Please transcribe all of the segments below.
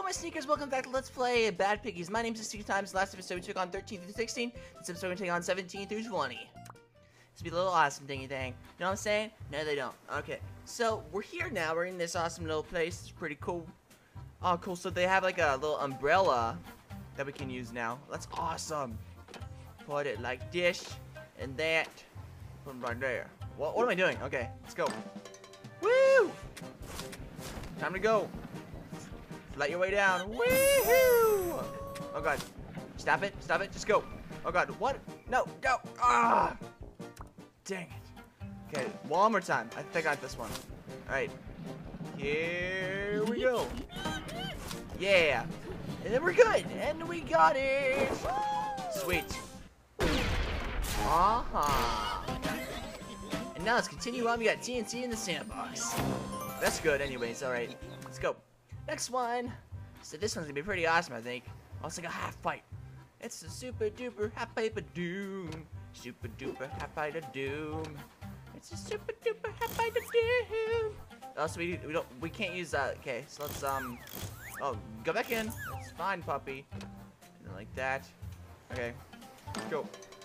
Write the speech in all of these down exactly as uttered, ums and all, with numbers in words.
my sneakers, welcome back to Let's Play Bad Piggies. My name is iSneakSometimes. Last episode we took on thirteen through sixteen. This episode we're going to take on seventeen through twenty. This will be a little awesome thingy thing. You know what I'm saying? No, they don't. Okay, so we're here now. We're in this awesome little place. It's pretty cool. Oh, cool. So they have like a little umbrella that we can use now. That's awesome. Put it like this and that. Put them right there. What, what am I doing? Okay, let's go. Woo! Time to go. Let your way down. Woohoo! Oh god. Stop it. Stop it. Just go. Oh god. What? No. Go. Ah! Dang it. Okay. One more time. I think I got this one. Alright. Here we go. Yeah. And then we're good. And we got it. Sweet. Uh-huh. And now let's continue on. We got T N T in the sandbox. That's good anyways. Alright. Let's go. Next one. So this one's gonna be pretty awesome, I think. Oh, it's like a half pipe. It's a super duper half pipe of doom. Super duper half pipe of doom. It's a super duper half pipe of doom. Oh, so we we don't we can't use that. Okay, so let's um. Oh, go back in. It's fine, puppy. And then like that. Okay. Go.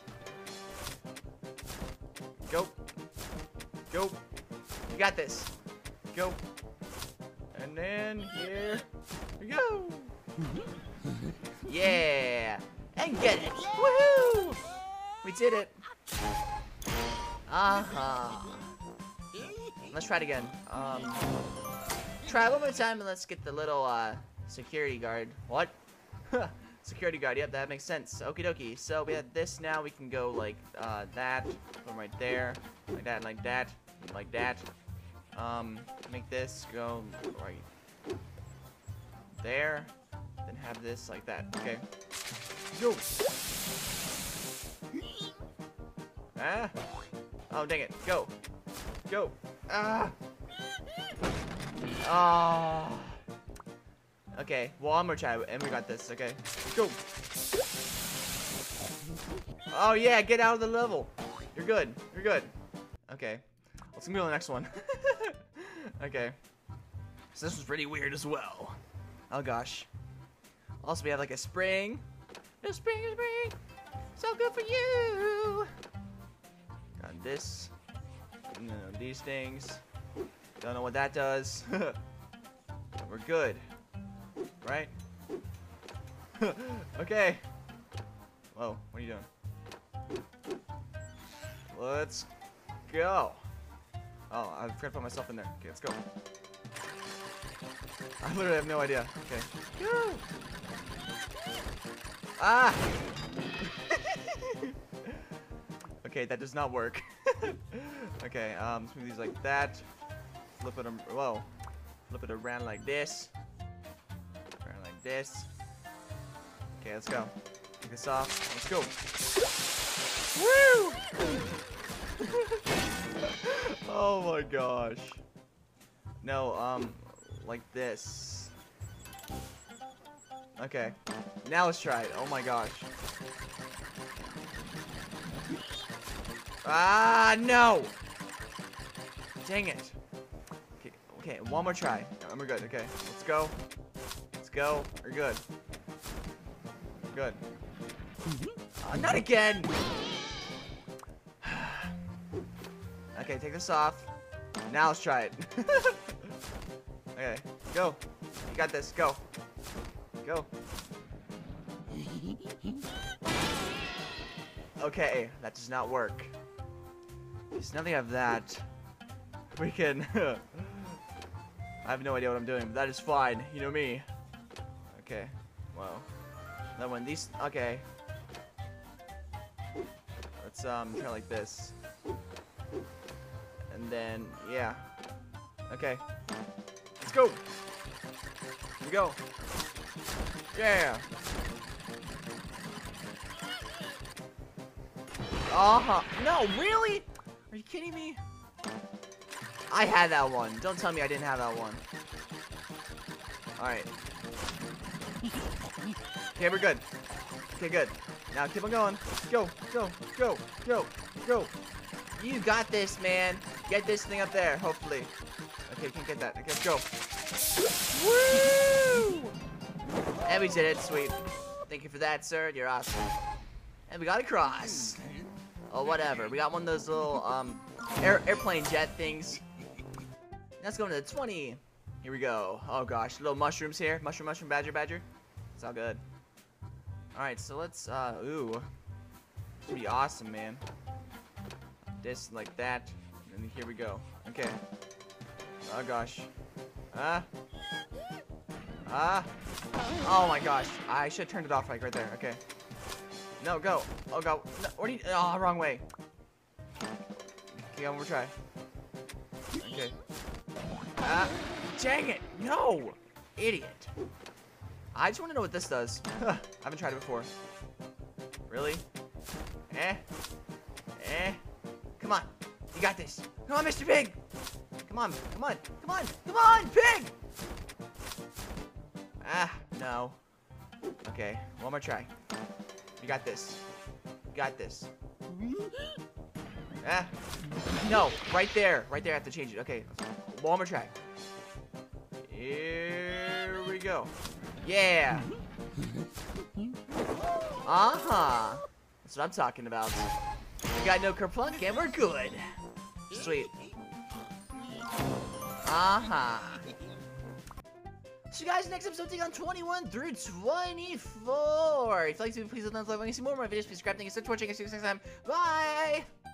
Go. Go. You got this. Go. And then here we go. Yeah. And get it. Woohoo! We did it. Uh-huh. Let's try it again. Um, try it one more time and let's get the little uh, security guard. What? Security guard. Yep, that makes sense. Okie dokie. So we have this now. We can go like uh, that. Go right there. Like that, like that. Like that. Um, make this go right there, then have this like that. Okay. Go. Ah. Oh, dang it. Go. Go. Ah. Ah. Okay. One more try, and we got this. Okay. Go. Oh yeah, get out of the level. You're good. You're good. Okay. Let's go to the next one. Okay. So this was pretty weird as well. Oh gosh. Also, we have like a spring. A spring, a spring. So good for you. Got this. And then these things. Don't know what that does. We're good. Right? Okay. Whoa, what are you doing? Let's go. Oh, I forgot to put myself in there. Okay, let's go. I literally have no idea. Okay. Go. Ah! Okay, that does not work. Okay, um, let's move these like that. Flip it, whoa. Flip it around like this. Around like this. Okay, let's go. Take this off. Let's go. Woo! Oh my gosh. No, um, like this. Okay. Now let's try it. Oh my gosh. Ah, no! Dang it. Okay, okay, one more try. And we're good. Okay, let's go. Let's go. We're good. Good. Uh, not again! Okay, take this off. Now let's try it. Okay, go. You got this. Go. Go. Okay, that does not work. So now they have that. We can... I have no idea what I'm doing, but that is fine. You know me. Okay. Wow. That one. These... Okay. Let's um try like this. And then, yeah. Okay. Let's go. Here we go. Yeah. Uh-huh. No, really? Are you kidding me? I had that one. Don't tell me I didn't have that one. Alright. Okay, we're good. Okay, good. Now keep on going. Go, go, go, go, go. You got this, man. Get this thing up there, hopefully. Okay, can't get that. Okay, let's go. Woo! And we did it. Sweet. Thank you for that, sir. You're awesome. And we got a cross. Oh, whatever. We got one of those little um air airplane jet things. Let's go into the twenty. Here we go. Oh gosh, little mushrooms here. Mushroom, mushroom, badger, badger. It's all good. All right, so let's. Uh, ooh, it's gonna be awesome, man. This like that, and here we go. Okay. Oh gosh. Ah. Ah. Oh my gosh. I should have turned it off like right there. Okay. No, go. Oh god. No, what are you? Oh, wrong way. Okay, one more try. Okay. Ah. Dang it! No! Idiot. I just want to know what this does. I haven't tried it before. Really? Eh? Eh? Come on. You got this. Come on, Mister Pig! Come on, come on, come on, come on, Pig! Ah, no. Okay, one more try. You got this. You got this. Ah. No, right there. Right there, I have to change it. Okay, one more try. Here we go. Yeah. Uh-huh. That's what I'm talking about. We got no kerplunk and we're good. Sweet. Uh-huh. So guys, next episode take on twenty-one through twenty-four. If you like to, please let us know if you want to see more of my videos. Please subscribe. Thank you so much for watching. I'll see you next time. Bye!